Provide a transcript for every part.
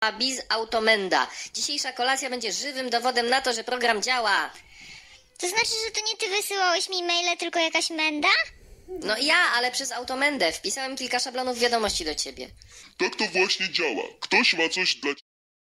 Biz Automenda. Dzisiejsza kolacja będzie żywym dowodem na to, że program działa. To znaczy, że to nie ty wysyłałeś mi maile, tylko jakaś menda? No ja, ale przez Automendę. Wpisałem kilka szablonów wiadomości do ciebie. Tak to właśnie działa. Ktoś ma coś dla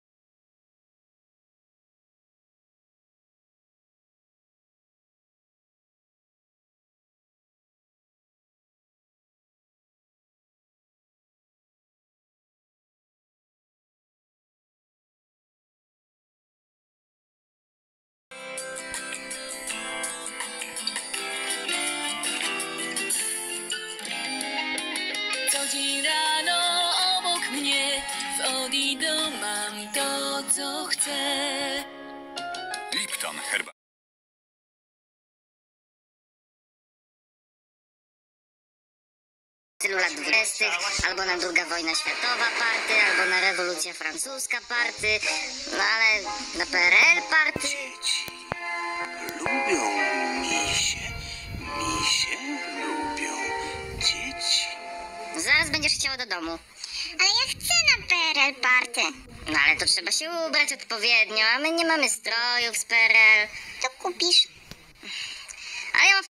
Co dzień rano obok mnie w Odido mam to, co chcę. Lipton, herbata. Tylu lat 20, albo na II wojna światowa party, albo na rewolucja francuska party, no ale na PRL party. Dzieci lubią misie. Misie lubią dzieci. Zaraz będziesz chciała do domu. Ale ja chcę na PRL party. No ale to trzeba się ubrać odpowiednio, a my nie mamy strojów z PRL. To kupisz. Ale ja mam...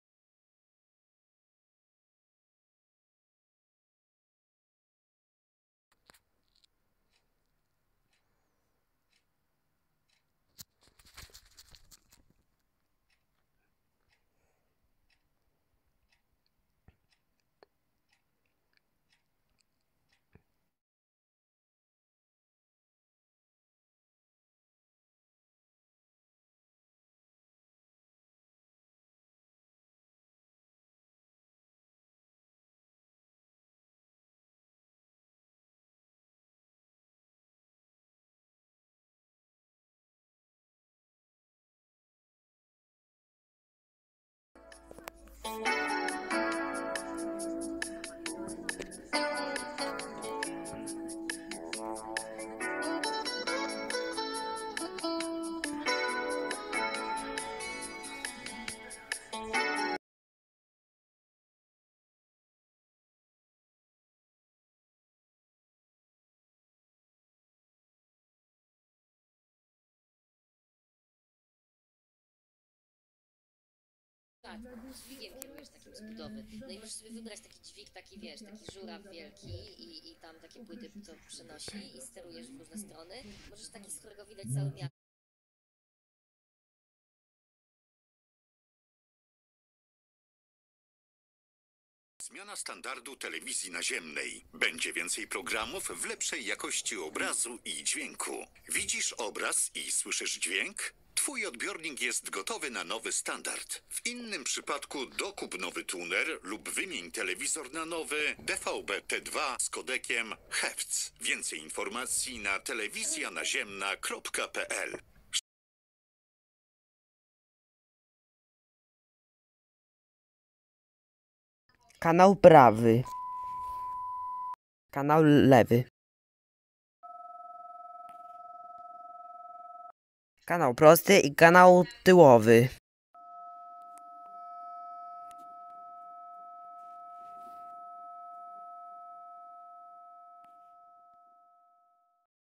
Tak, dźwigiem kierujesz takim z budowy. No i możesz sobie wybrać taki dźwig, taki wiesz, taki żuraw wielki i tam takie płyty, co przenosi i sterujesz w różne strony. Możesz taki, z którego widać cały miasto. Zmiana standardu telewizji naziemnej. Będzie więcej programów w lepszej jakości obrazu i dźwięku. Widzisz obraz i słyszysz dźwięk? Twój odbiornik jest gotowy na nowy standard. W innym przypadku dokup nowy tuner lub wymień telewizor na nowy DVB-T2 z kodekiem HEVC. Więcej informacji na telewizjanaziemna.pl. Kanał prawy. Kanał lewy. Kanał prosty i kanał tyłowy.